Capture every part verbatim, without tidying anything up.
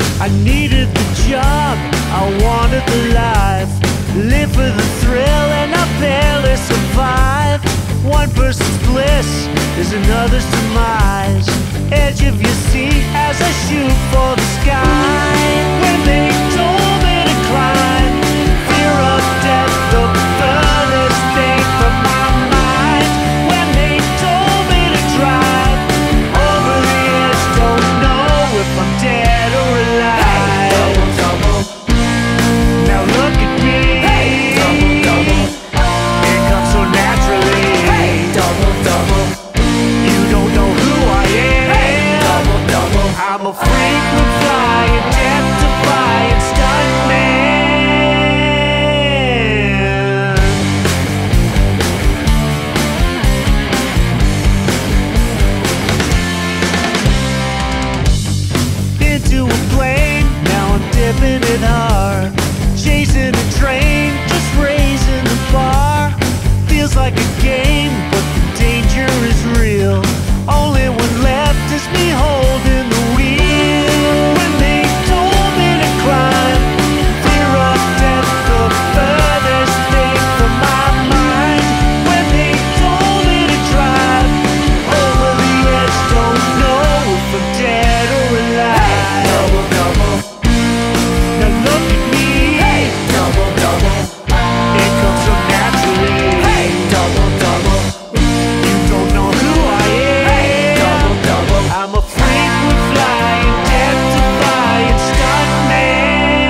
I needed the job, I wanted the life. Live for the thrill and I barely survive. One person's bliss is another's demise. Edge of your seat as I shoot for the sky. When they told me to climb, fear of death, the furthest thing from my mind. When they told me to drive over the edge, don't know if I'm dead or alive. Hey, double, double. Now look at me. Hey, double, double. It comes so naturally. Hey, double, double. You don't know who I am. Hey, double, double. I'm a frequent flying, death-defying stuntman. Into a plane, now I'm dipping it hard. Chasing a train, just raising the bar. Feels like a game, but the danger is real. Only one left is me holding the wheel. When they told me to climb, fear of death, the furthest thing from my mind. When they told me to drive over the edge, don't know if I'm dead or alive. Hey, double, double. Now look at me. Hey, double, double. It comes so naturally. Hey, double, double. You don't know who I am. Hey, double, double. I'm a frequent flying, death-defying stuntman.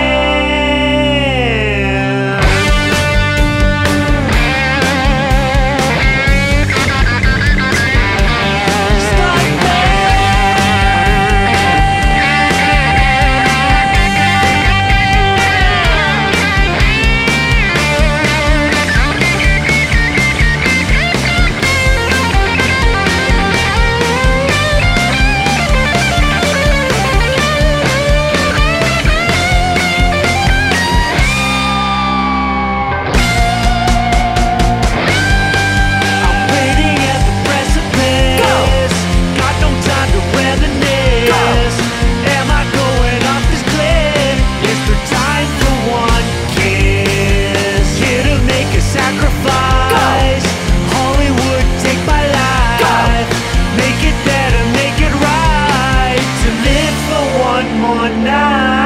I'm waiting at the precipice. Got no time to reminisce. Am I going off this cliff? Is there time for one kiss? Here to make a sacrifice. Hollywood, take my life. Make it better, make it right. To live for one more night.